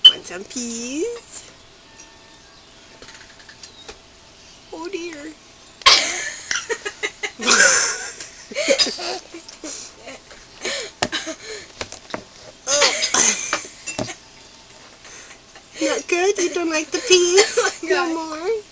Want some peas? Oh dear. Not good? You don't like the peas? No more?